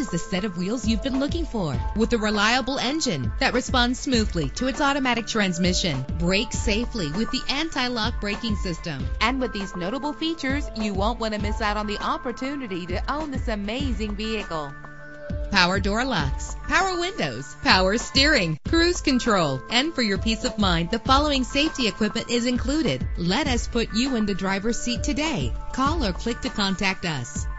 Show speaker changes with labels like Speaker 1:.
Speaker 1: is the set of wheels you've been looking for, with a reliable engine that responds smoothly to its automatic transmission. Brake safely with the anti-lock braking system. And with these notable features, you won't want to miss out on the opportunity to own this amazing vehicle. Power door locks, power windows, power steering, cruise control. And for your peace of mind, the following safety equipment is included. Let us put you in the driver's seat today. Call or click to contact us.